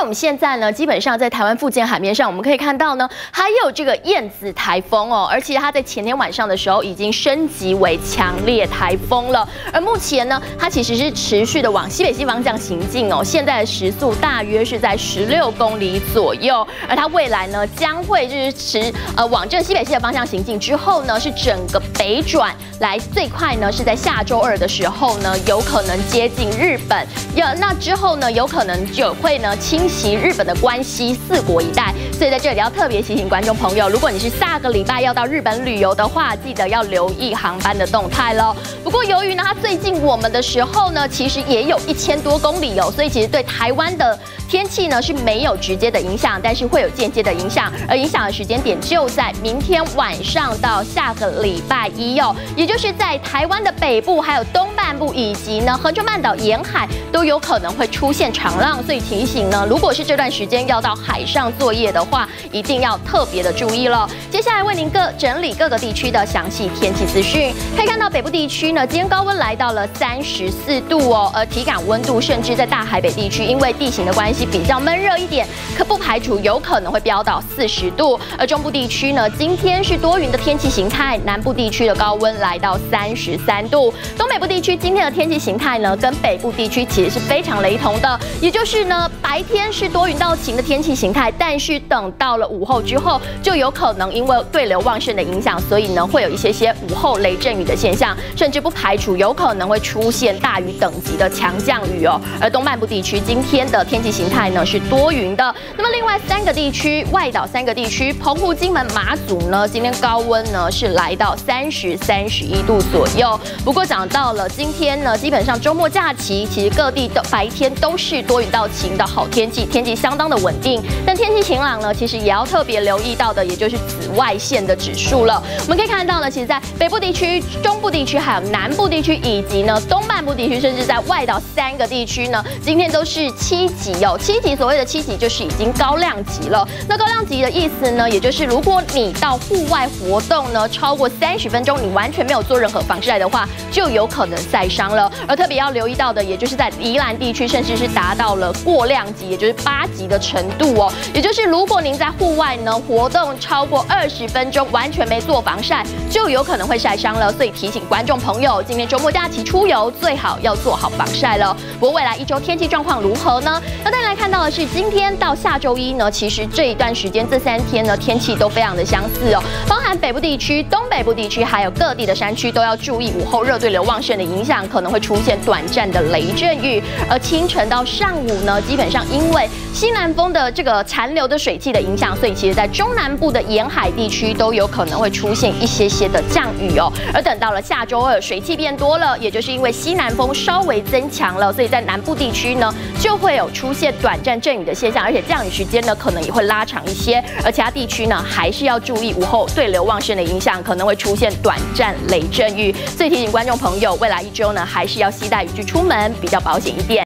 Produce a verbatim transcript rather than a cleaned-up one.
我们现在呢，基本上在台湾附近海面上，我们可以看到呢，还有这个燕子台风哦，而且它在前天晚上的时候已经升级为强烈台风了。而目前呢，它其实是持续的往西北西方向行进哦，现在的时速大约是在十六公里左右，而它未来呢将会就是持呃往这个西北西的方向行进之后呢，是整个北转来，最快呢是在下周二的时候呢，有可能接近日本，要那之后呢，有可能就会呢侵袭日本的关西四国一带，所以在这里要特别提醒观众朋友，如果你是下个礼拜要到日本旅游的话，记得要留意航班的动态喽。不过由于呢，它最近我们的时候呢，其实也有一千多公里哦，所以其实对台湾的天气呢是没有直接的影响，但是会有间接的影响，而影响的时间点就在明天晚上到下个礼拜一哦，也就是在台湾的北部、还有东半部以及呢恒春半岛沿海都有可能会出现长浪，所以提醒呢，如果是这段时间要到海上作业的话，一定要特别的注意了。接下来为您各整理各个地区的详细天气资讯，可以看到北部地区呢，今天高温来到了三十四度哦，而体感温度甚至在大海北地区，因为地形的关系比较闷热一点，可不排除有可能会飙到四十度。而中部地区呢，今天是多云的天气形态，南部地区的高温来到三十三度。东北部地区今天的天气形态呢，跟北部地区其实是非常雷同的，也就是呢，白天是多云到晴的天气形态，但是等到了午后之后，就有可能因为对流旺盛的影响，所以呢会有一些些午后雷阵雨的现象，甚至不排除有可能会出现大雨等级的强降雨哦。而东半部地区今天的天气形态呢是多云的。那么另外三个地区，外岛三个地区，澎湖、金门、马祖呢，今天高温呢是来到三十、三十一度左右。不过讲到了今天呢，基本上周末假期，其实各地的白天都是多云到晴的好天气，天气相当的稳定。但天气晴朗呢，其实也要特别留意到的，也就是紫外线的指数了。我们可以看到呢，其实在北部地区、中部地区、还有南部地区以及呢东半部地区，甚至在外岛三个地区呢，今天都是七级哦。七级所谓的七级就是已经高量级了。那高量级的意思呢，也就是如果你到户外活动呢超过三十分钟，你完全没有做任何防晒的话，就有可能晒伤了。而特别要留意到的，也就是在宜兰地区，甚至是达到了过量级，也就是八级的程度哦。也就是如果您在户外呢活动超过二十分钟，完全没做防晒，就有可能会晒伤了。所以提醒观众朋友，今天周末假期出游最好要做好防晒了。不过未来一周天气状况如何呢？那大家来看到的是，今天到下周一呢，其实这一段时间这三天呢，天气都非常的相似哦，包含北部地区、东北部地区，还有各地的山区都要注意午后热对流旺盛的影响，可能会出现短暂的雷阵雨。而清晨到上午呢，基本上因为西南风的这个残留的水汽的影响，所以其实在中南部的沿海地区都有可能会出现一些些的降雨哦。而等到了下周二，水汽变多了，也就是因为西南风稍微增强了，所以在南部地区呢就会有出现短暂阵雨的现象，而且降雨时间呢可能也会拉长一些。而其他地区呢还是要注意午后对流旺盛的影响，可能会出现短暂雷阵雨。所以提醒观众朋友，未来一周呢还是要携带雨具出门，比较保险一点。